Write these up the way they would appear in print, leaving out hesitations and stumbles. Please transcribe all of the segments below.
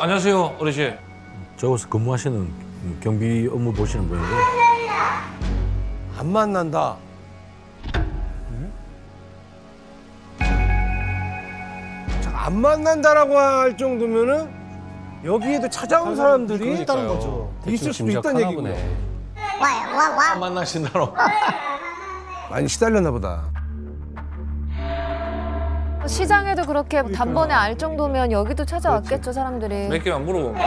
안녕하세요, 어르신. 저곳에서 근무하시는 경비 업무 보시는 분인데 안 만난다. 안 만난다라고 할 정도면은 여기에도 찾아온 사람들이 있다는 거죠. 있을 수도 있다는 얘기고요. 안 만나신다로. 많이 시달렸나 보다. 시장에도 그렇게 단번에 알 정도면 여기도 찾아왔겠죠, 사람들이. 몇 개만 물어보면.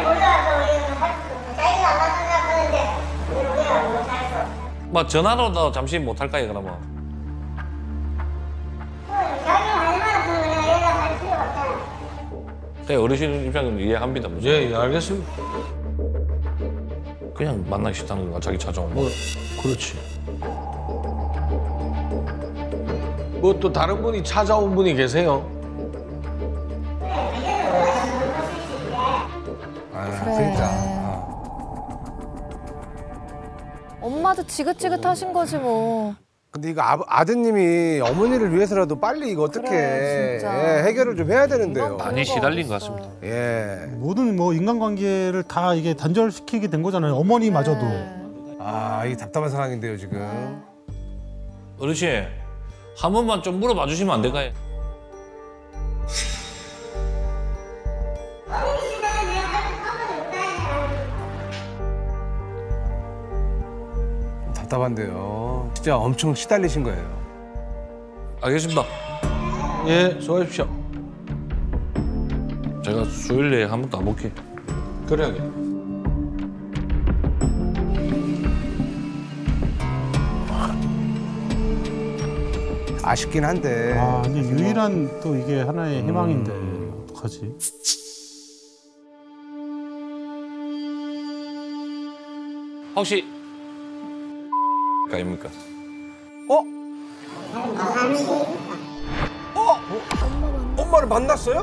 뭐 전화로도 잠시 못 할까요, 그러면? 네, 어르신 입장은 이해합니다. 예, 알겠습니다. 그냥 만나기 싫다는 건가, 자기 찾아온 거. 그렇지. 뭐 또 다른 분이 찾아온 분이 계세요? 그러니까. 엄마도 지긋지긋하신 거지 뭐. 근데 이거 아드님이 어머니를 위해서라도 빨리 이거 어떻게 그래, 진짜. 해결을 좀 해야 되는데요. 많이 시달린 것 같습니다. 예. 모든 뭐 인간관계를 다 이게 단절시키게 된 거잖아요. 어머니마저도. 아, 이 답답한 상황인데요, 지금. 어르신, 한 번만 좀 물어봐 주시면 안 될까요? 답답한데요. 진짜 엄청 시달리신 거예요. 알겠습니다. 예, 수고하십시오. 제가 수요일 내에 한 번도 안 볼게요. 그래요. 아쉽긴 한데. 아, 근데 유일한 또 이게 하나의 희망인데 어떡하지? 혹시 가입니까? 엄마를 만났어요?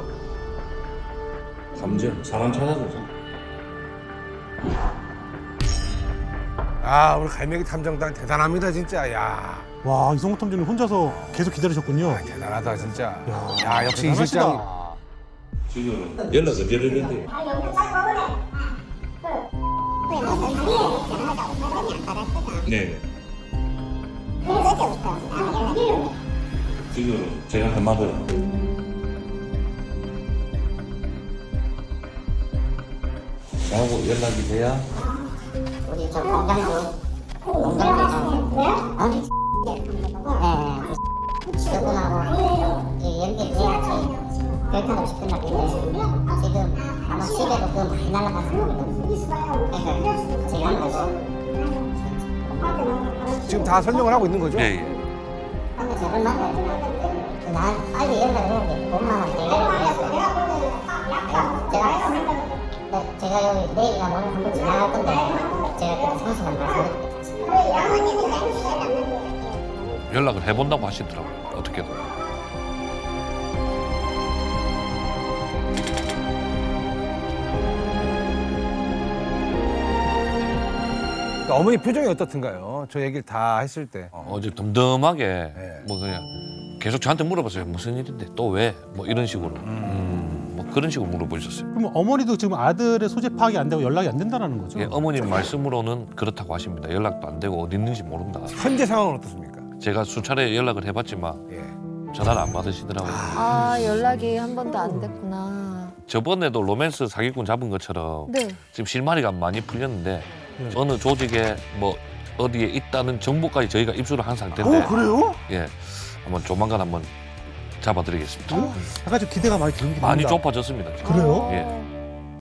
감정, 사람 찾아줘서. 아, 우리 갈매기 탐정단 대단합니다, 진짜. 야, 와, 이성호 탐정님 혼자서 계속 기다리셨군요. 대단하다, 진짜. 야, 역시 이 실장. 지금 연락 언제 되는데? 네. 지금 제가 할 말은 나하고 연락이 돼야 우리 저 공장도 좀 저분하고 연결돼야지 별탈 없이 끝났겠네. 지금 아마 집에도 그 많이 날아가서 그래서 제가 한 거죠. 지금 다 설명을 하고 있는 거죠? 예, 예. 근데 저를 만나요. 난 빨리 연락을 오는 게 엄마만 대결을 해서 제가 여기 내일이나 모레 한번 지나갈 건데 제가 그때 상식한 말씀드리겠습니다. 연락을 해본다고 하시더라고요. 어떻게든. 그러니까 어머니 표정이 어떻든가요? 저 얘기를 다 했을 때. 어제 덤덤하게 네. 뭐 그냥 계속 저한테 물어봤어요. 무슨 일인데 또 왜? 뭐 이런 식으로. 뭐 그런 식으로 물어보셨어요. 그럼 어머니도 지금 아들의 소재 파악이 안 되고 연락이 안 된다는 거죠? 예, 어머님 말씀으로는 그렇다고 하십니다. 연락도 안 되고 어디 있는지 모른다. 현재 상황은 어떻습니까? 제가 수차례 연락을 해봤지만 예. 전화를 안 받으시더라고요. 아, 연락이 한 번도 안 됐구나. 저번에도 로맨스 사기꾼 잡은 것처럼 네. 지금 실마리가 많이 풀렸는데 어느 조직에 뭐 어디에 있다는 정보까지 저희가 입수를 한 상태인데 그래요? 예, 한번 조만간 한번 잡아드리겠습니다. 약간 좀 기대가 많이 되는 게 많이 좁아졌습니다. 지금. 그래요? 예.